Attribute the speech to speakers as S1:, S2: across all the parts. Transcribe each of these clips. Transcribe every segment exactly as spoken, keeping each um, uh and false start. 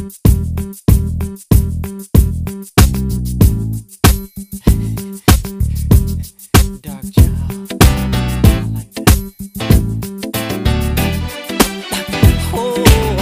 S1: Dark child, I like that. Oh,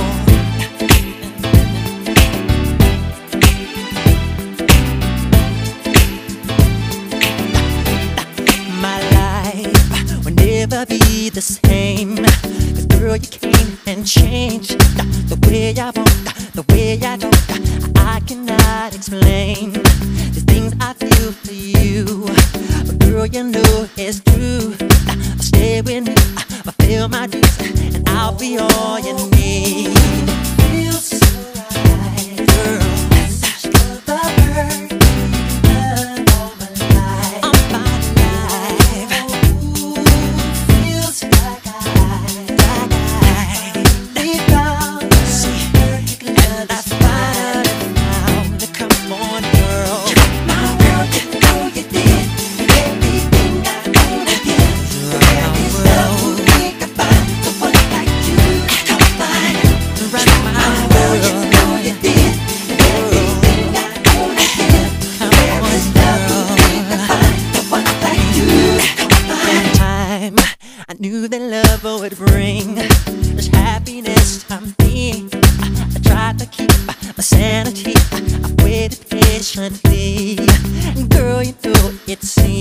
S1: my life will never be the same. 'Cause girl, you came and changed the way I want, the way I don't. I cannot explain the things I feel for you. But girl, you know it's true. I'll stay with you, I'll feel my dues, and I'll be all you need. Feels so right, girl. Such a bird, love all my life. All my life. Ooh, feels like I, like I deep down, see, and I find it now. Come on, girl. My world, you know you did everything I wanna get. There is love we can find, the one like you can't find. Right, my world, you know you did everything I wanna get. There is love we can find, the one like you can't find. Time I knew that love would bring this happiness to me. I tried to keep my sanity. I waited patiently. Girl, you know it seems